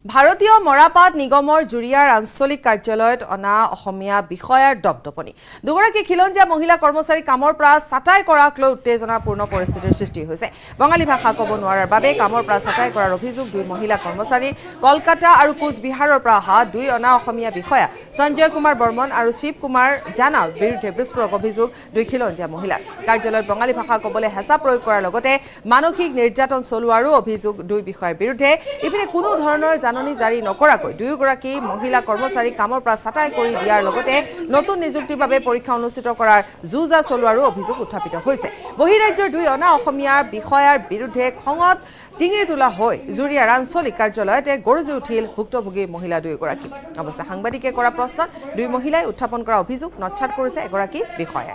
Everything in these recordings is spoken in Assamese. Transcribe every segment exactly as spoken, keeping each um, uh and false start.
ভাৰতীয় মৰাপাট নিগমৰ জুৰিয়াৰ আঞ্চলিক কাৰ্যালয়ত অনা অসমীয়া বিষয়াৰ দপদপনি দুগৰাকী খিলঞ্জীয়া মহিলা কৰ্মচাৰী কামৰ পৰা ছাটাই কৰাক লৈ উত্তেজনাপূৰ্ণ পৰিস্থিতিৰ সৃষ্টি হৈছে বঙালী ভাষা ক'ব নোৱাৰাৰ বাবে কামৰ পৰা ছাটাই কৰাৰ অভিযোগ দুই মহিলা কৰ্মচাৰী কলকাতা আৰু কোচবিহাৰৰ পৰা অহা দুই অনা অসমীয়া বিষয়া সঞ্জয় কুমাৰ বৰ্মন আৰু শিৱ কুমাৰ জানাৰ বিৰুদ্ধে বিস্ফোৰক অভিযোগ দুই খিলঞ্জীয়া মহিলাৰ কাৰ্যালয়ত বঙালী ভাষা ক'বলৈ হেঁচা প্ৰয়োগ কৰাৰ লগতে মানসিক নিৰ্যাতন চলোৱাৰো অভিযোগ দুই বিষয়াৰ বিৰুদ্ধে ইপিনে কোনো ধৰণৰ জাননী জাৰি নকৰাকৈ দুয়োগৰাকী মহিলা কৰ্মচাৰী কামৰ পৰা ছাটাই কৰি দিয়াৰ লগতে নতুন নিযুক্তিৰ বাবে পৰীক্ষা অনুষ্ঠিত কৰাৰ জুজা চলোৱাৰো অভিযোগ উত্থাপিত হৈছে বহিৰাজ্যৰ দুই অনা অসমীয়া বিষয়াৰ বিৰুদ্ধে খঙত ডিঙিৰি তোলা হৈ জুৰিয়াৰ আঞ্চলিক কাৰ্যালয়তে গৰজি উঠিল ভুক্তভোগী মহিলা দুয়োগৰাকী অৱশ্যে সাংবাদিকে কৰা প্ৰশ্নত দুই মহিলাই উত্থাপন কৰা অভিযোগ নচ্ছাত কৰিছে এগৰাকী বিষয়াই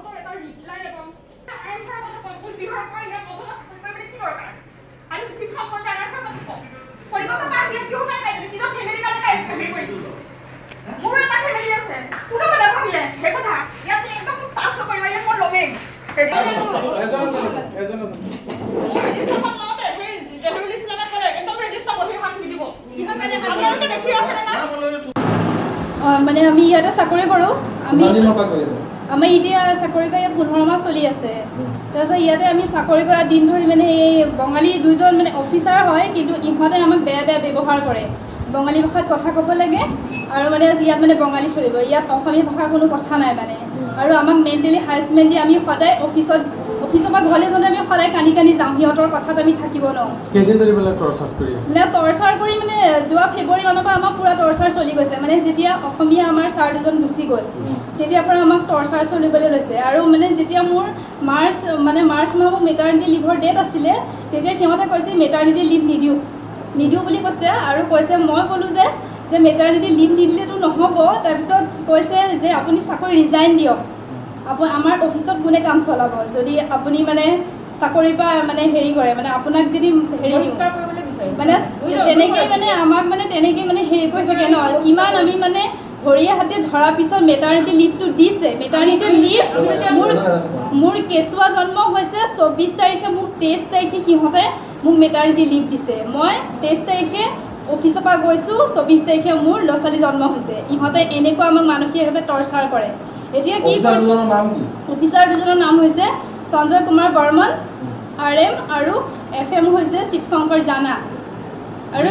মানে আমি ইয়াতে চাকৰি কৰোঁ আমি আমাৰ এতিয়া চাকৰি কৰি পোন্ধৰ মাহ চলি আছে তাৰপিছত ইয়াতে আমি চাকৰি কৰা দিন ধৰি মানে এই বঙালী দুইজন মানে অফিচাৰ হয় কিন্তু ইহঁতে আমাক বেয়া বেয়া ব্যৱহাৰ কৰে বঙালী ভাষাত কথা ক'ব লাগে আৰু মানে ইয়াত মানে বঙালী চলিব ইয়াত অসমীয়া ভাষা কোনো কথা নাই মানে আৰু আমাক মেণ্টেলি হাৰেছমেণ্ট দি আমি সদায় অফিচত অফিচৰ পৰা ঘৰলৈ যাওঁতে আমি সদায় কান্দি কান্দি যাওঁ সিহঁতৰ কথাত আমি থাকিব নোৱাৰোঁ কেইদিন ধৰি পেলাই টৰ্চাৰ কৰি মানে টৰ্চাৰ কৰি মানে যোৱা ফেব্ৰুৱাৰী মানৰ পৰা আমাক পুৰা টৰ্চাৰ চলি গৈছে মানে যেতিয়া অসমীয়া আমাৰ ছাৰ দুজন গুচি গ'ল তেতিয়াৰ পৰা আমাক টৰ্চাৰ চলিবলৈ লৈছে আৰু মানে যেতিয়া মোৰ মাৰ্চ মানে মাৰ্চ মাহত মেটাৰনিটি লিভৰ ডেট আছিলে তেতিয়া সিহঁতে কৈছে মেটাৰনিটি লিভ নিদিওঁ নিদিওঁ বুলি কৈছে আৰু কৈছে মই ক'লোঁ যে যে মেটাৰনিটি লিভ নিদিলেতো নহ'ব তাৰপিছত কৈছে যে আপুনি চাকৰি ৰিজাইন দিয়ক আপুনি আমাৰ অফিচত কোনে কাম চলাব যদি আপুনি মানে চাকৰিৰ পৰা মানে হেৰি কৰে মানে আপোনাক যদি হেৰি দিওঁ মানে তেনেকেই মানে আমাক মানে তেনেকেই মানে হেৰি কৰি থাকে ন কিমান আমি মানে ভৰিয়ে হাতে ধৰাৰ পিছত মেটাৰনিটি লিভটো দিছে মেটাৰনিটি লিভ মোৰ মোৰ কেঁচুৱা জন্ম হৈছে চৌব্বিছ তাৰিখে মোক তেইছ তাৰিখে সিহঁতে মোক মেটাৰনিটি লিভ দিছে মই তেইছ তাৰিখে অফিচৰ পৰা গৈছোঁ চৌব্বিছ তাৰিখে মোৰ ল'ৰা ছোৱালী জন্ম হৈছে ইহঁতে এনেকুৱা আমাক মানসিকভাৱে টৰ্চাৰ কৰে এতিয়া কি অফিচাৰ দুজনৰ নাম হৈছে সঞ্জয় কুমাৰ বৰ্মন আৰ এম আৰু এফ এম হৈছে শিৱশংকৰ জানা আৰু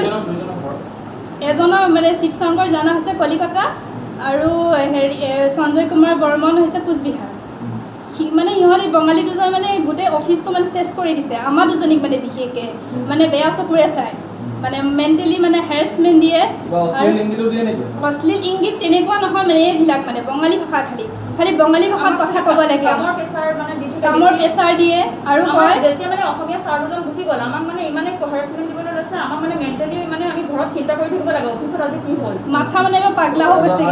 এজনৰ মানে শিৱশংকৰ জানা হৈছে কলিকতা আৰু হেৰি সঞ্জয় কুমাৰ বৰ্মন হৈছে কোচবিহাৰ মানে সিহঁতে বঙালী দুজন মানে গোটেই অফিচটো মানে চেছ কৰি দিছে আমাৰ দুজনীক মানে বিশেষকৈ মানে বেয়া চকুৰে চায় মানে মেণ্টেলি মানে হেৰেছমেণ্ট দিয়ে অশ্লীল ইংগিত তেনেকুৱা নহয় মানে এইবিলাক মানে বঙালী ভাষা খালি খালি বঙালী ভাষাত কথা ক'ব লাগে কামৰ প্ৰেছাৰ দিয়ে আৰু কয় যেতিয়া মানে অসমীয়া ছাৰ দুজন গুচি গ'ল আমাক মানে ইমানে হেৰেছমেণ্ট দিবলৈ লৈছে আমাক মানে মেণ্টেলি মানে আমি ঘৰত চিন্তা কৰি থাকিব লাগে অফিচত আজি কি হ'ল মাথা মানে পাগলা হৈ গৈছে